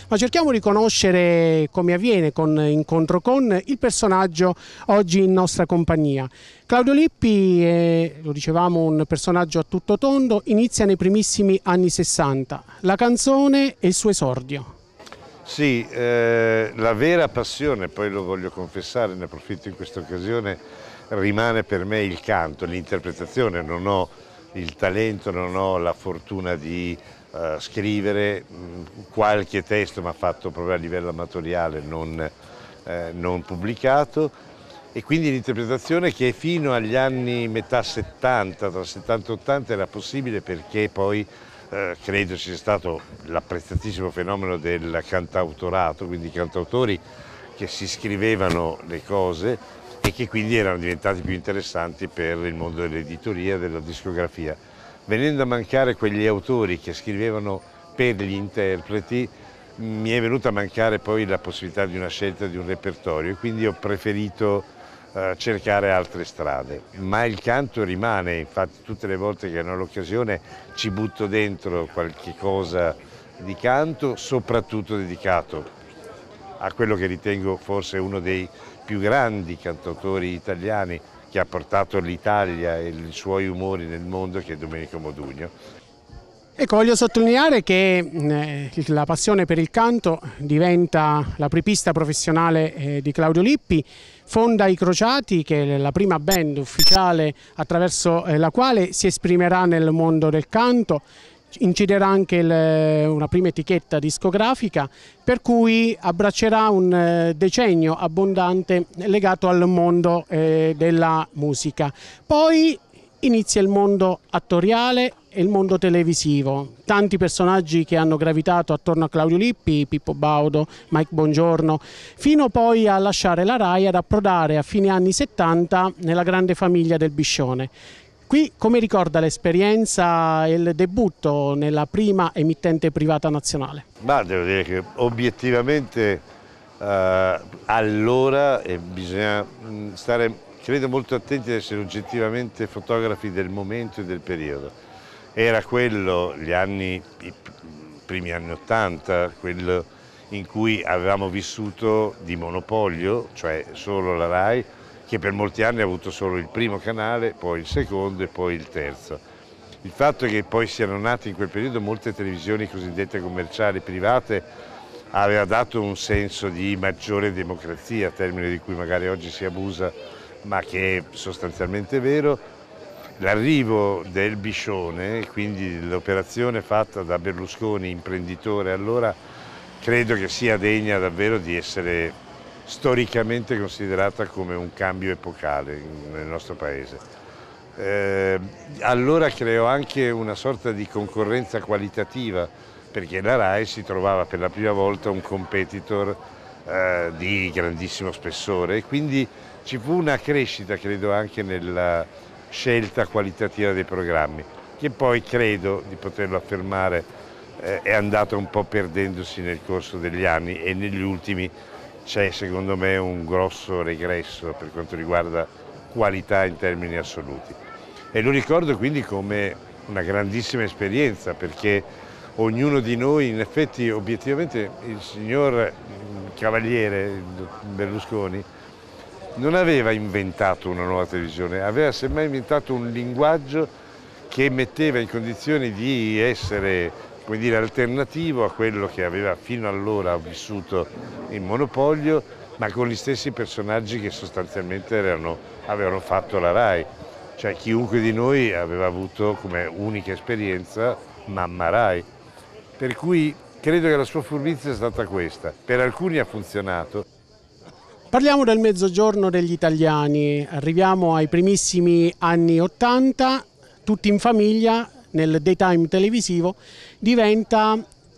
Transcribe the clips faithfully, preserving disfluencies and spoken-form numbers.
ma cerchiamo di conoscere come avviene con Incontro con il personaggio oggi in nostra compagnia. Claudio Lippi è, lo dicevamo, un personaggio a tutto tondo, inizia nei primissimi anni sessanta. La canzone è il suo esordio. Sì, eh, la vera passione, poi lo voglio confessare, ne approfitto in questa occasione, rimane per me il canto, l'interpretazione. Non ho il talento, non ho la fortuna di uh, scrivere, mh, qualche testo mi ha fatto proprio a livello amatoriale, non, eh, non pubblicato, e quindi l'interpretazione che fino agli anni metà settanta, tra settanta e ottanta, era possibile perché poi Eh, credo ci sia stato l'apprezzatissimo fenomeno del cantautorato, quindi cantautori che si scrivevano le cose e che quindi erano diventati più interessanti per il mondo dell'editoria e della discografia. Venendo a mancare quegli autori che scrivevano per gli interpreti, mi è venuta a mancare poi la possibilità di una scelta di un repertorio e quindi ho preferito Uh, cercare altre strade, ma il canto rimane. Infatti tutte le volte che ne ho l'occasione ci butto dentro qualche cosa di canto, soprattutto dedicato a quello che ritengo forse uno dei più grandi cantautori italiani che ha portato l'Italia e i suoi umori nel mondo, che è Domenico Modugno. Ecco, voglio sottolineare che eh, la passione per il canto diventa l'apripista professionale eh, di Claudio Lippi. Fonda i Crociati, che è la prima band ufficiale attraverso eh, la quale si esprimerà nel mondo del canto. Inciderà anche il, una prima etichetta discografica, per cui abbraccerà un eh, decennio abbondante legato al mondo eh, della musica. Poi inizia il mondo attoriale e il mondo televisivo. Tanti personaggi che hanno gravitato attorno a Claudio Lippi, Pippo Baudo, Mike Bongiorno, fino poi a lasciare la RAI ad approdare a fine anni settanta nella grande famiglia del Biscione. Qui come ricorda l'esperienza e il debutto nella prima emittente privata nazionale? Ma devo dire che obiettivamente eh, allora eh, bisogna stare, credo, molto attenti ad essere oggettivamente fotografi del momento e del periodo. Era quello, gli anni, i primi anni ottanta, quello in cui avevamo vissuto di monopolio, cioè solo la RAI, che per molti anni ha avuto solo il primo canale, poi il secondo e poi il terzo. Il fatto che poi siano nate in quel periodo molte televisioni cosiddette commerciali private aveva dato un senso di maggiore democrazia, termine di cui magari oggi si abusa, ma che è sostanzialmente vero. L'arrivo del Biscione, quindi l'operazione fatta da Berlusconi, imprenditore allora, credo che sia degna davvero di essere storicamente considerata come un cambio epocale nel nostro paese. Eh, allora creò anche una sorta di concorrenza qualitativa, perché la RAI si trovava per la prima volta un competitor eh, di grandissimo spessore e quindi ci fu una crescita, credo, anche nella scelta qualitativa dei programmi, che poi credo di poterlo affermare eh, è andata un po' perdendosi nel corso degli anni e negli ultimi c'è secondo me un grosso regresso per quanto riguarda qualità in termini assoluti. E lo ricordo quindi come una grandissima esperienza, perché ognuno di noi, in effetti obiettivamente il signor Cavaliere Berlusconi non aveva inventato una nuova televisione, aveva semmai inventato un linguaggio che metteva in condizioni di essere, come dire, alternativo a quello che aveva fino allora vissuto in monopolio, ma con gli stessi personaggi che sostanzialmente erano, avevano fatto la RAI. Cioè chiunque di noi aveva avuto come unica esperienza Mamma RAI. Per cui credo che la sua furbizia è stata questa. Per alcuni ha funzionato. Parliamo del mezzogiorno degli italiani, arriviamo ai primissimi anni ottanta, tutti in famiglia nel daytime televisivo, diventa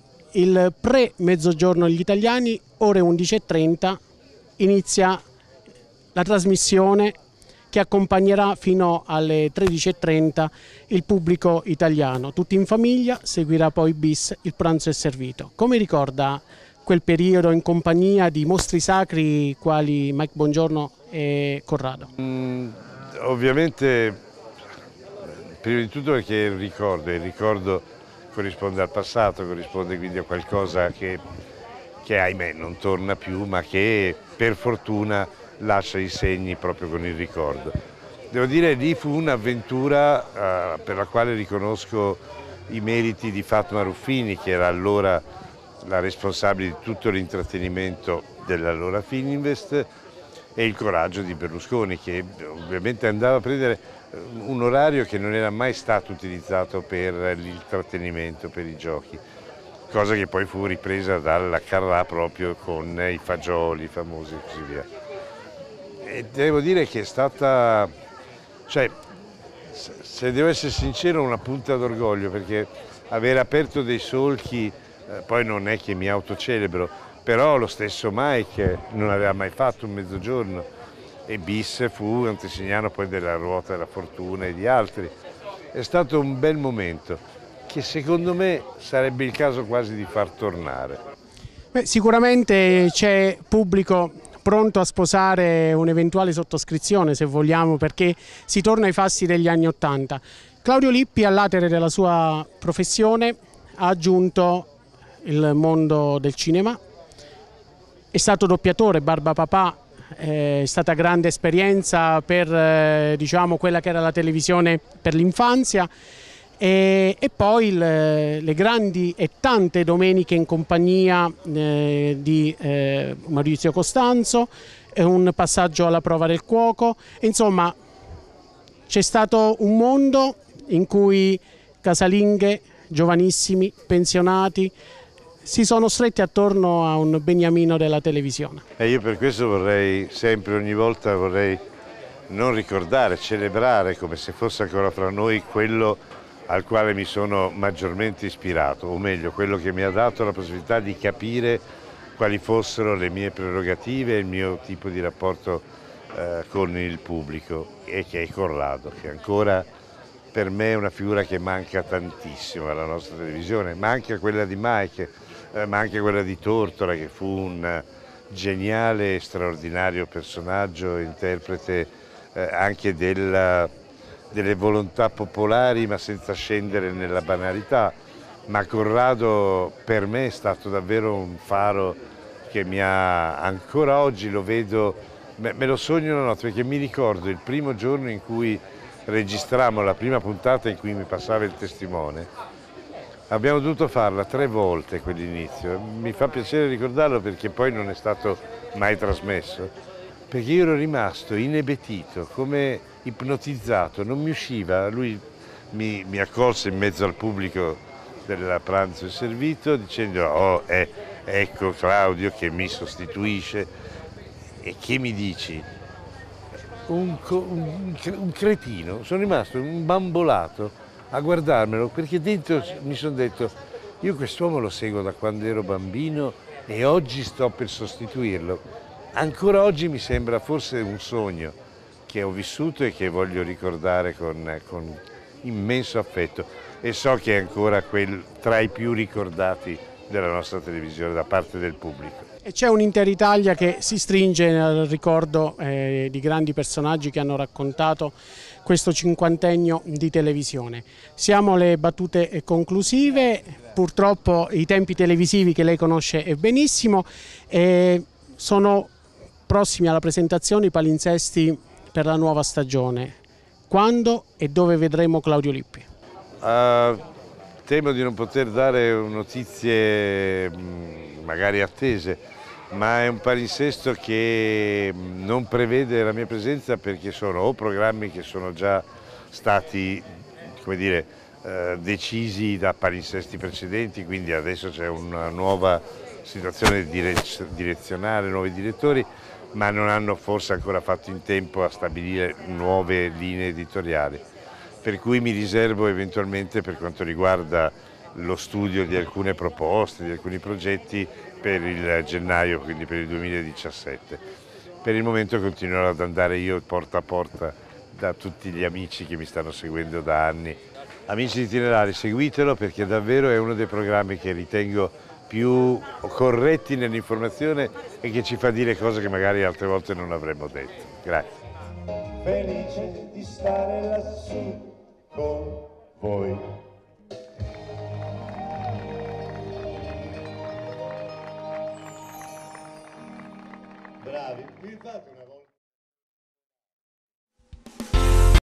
il pre-mezzogiorno degli italiani, ore undici e trenta, inizia la trasmissione che accompagnerà fino alle tredici e trenta il pubblico italiano. Tutti in famiglia, seguirà poi bis, il pranzo è servito. Come ricorda quel periodo in compagnia di mostri sacri quali Mike Bongiorno e Corrado? Mm, ovviamente, prima di tutto perché è un ricordo, il ricordo corrisponde al passato, corrisponde quindi a qualcosa che che ahimè non torna più, ma che per fortuna lascia i segni proprio con il ricordo. Devo dire, lì fu un'avventura eh, per la quale riconosco i meriti di Fatma Ruffini, che era allora la responsabile di tutto l'intrattenimento dell'allora Fininvest, e il coraggio di Berlusconi, che ovviamente andava a prendere un orario che non era mai stato utilizzato per l'intrattenimento, per i giochi, cosa che poi fu ripresa dalla Carrà proprio con i fagioli famosi e così via. E devo dire che è stata, cioè, se devo essere sincero, una punta d'orgoglio, perché aver aperto dei solchi, eh, poi non è che mi autocelebro, però lo stesso Mike non aveva mai fatto un mezzogiorno, e Bis fu antesignano poi della Ruota della Fortuna e di altri. È stato un bel momento che secondo me sarebbe il caso quasi di far tornare. Beh, sicuramente c'è pubblico pronto a sposare un'eventuale sottoscrizione, se vogliamo, perché si torna ai fasti degli anni Ottanta. Claudio Lippi, all'atere della sua professione, ha aggiunto il mondo del cinema. È stato doppiatore, Barba Papà, è stata grande esperienza per eh, diciamo, quella che era la televisione per l'infanzia, e, e poi le, le grandi e tante domeniche in compagnia eh, di eh, Maurizio Costanzo, e un passaggio alla prova del cuoco. Insomma, c'è stato un mondo in cui casalinghe, giovanissimi, pensionati, si sono stretti attorno a un beniamino della televisione. E io per questo vorrei sempre, ogni volta vorrei non ricordare, celebrare come se fosse ancora fra noi quello al quale mi sono maggiormente ispirato, o meglio, quello che mi ha dato la possibilità di capire quali fossero le mie prerogative e il mio tipo di rapporto eh, con il pubblico, e che è Corrado, che ancora per me è una figura che manca tantissimo alla nostra televisione, manca quella di Mike, eh, ma anche quella di Tortora, che fu un geniale e straordinario personaggio, interprete eh, anche della, delle volontà popolari, ma senza scendere nella banalità. Ma Corrado per me è stato davvero un faro che mi ha, ancora oggi lo vedo, me, me lo sogno la notte, perché mi ricordo il primo giorno in cui registrammo la prima puntata in cui mi passava il testimone. Abbiamo dovuto farla tre volte quell'inizio, mi fa piacere ricordarlo perché poi non è stato mai trasmesso, perché io ero rimasto inebetito, come ipnotizzato, non mi usciva. Lui mi, mi accolse in mezzo al pubblico del pranzo e servito dicendo: oh, eh, ecco Claudio che mi sostituisce, e che mi dici? Un, un, un cretino, sono rimasto un bambolato a guardarmelo, perché dentro mi sono detto: io quest'uomo lo seguo da quando ero bambino e oggi sto per sostituirlo. Ancora oggi mi sembra forse un sogno che ho vissuto e che voglio ricordare con, con immenso affetto, e so che è ancora quel, tra i più ricordati della nostra televisione da parte del pubblico. E c'è un'intera Italia che si stringe nel ricordo eh, di grandi personaggi che hanno raccontato questo cinquantennio di televisione. Siamo alle battute conclusive, purtroppo i tempi televisivi che lei conosce benissimo, e sono prossimi alla presentazione i palinsesti per la nuova stagione. Quando e dove vedremo Claudio Lippi? Uh, temo di non poter dare notizie magari attese, ma è un palinsesto che non prevede la mia presenza, perché sono o programmi che sono già stati, come dire, eh, decisi da palinsesti precedenti, quindi adesso c'è una nuova situazione direzionale, nuovi direttori, ma non hanno forse ancora fatto in tempo a stabilire nuove linee editoriali, per cui mi riservo eventualmente, per quanto riguarda lo studio di alcune proposte, di alcuni progetti, per il gennaio, quindi per il duemiladiciassette. Per il momento continuerò ad andare io porta a porta da tutti gli amici che mi stanno seguendo da anni. Amici di Itinerari, seguitelo, perché davvero è uno dei programmi che ritengo più corretti nell'informazione e che ci fa dire cose che magari altre volte non avremmo detto. Grazie. Felice di stare lassù con voi. bravi, mi fate una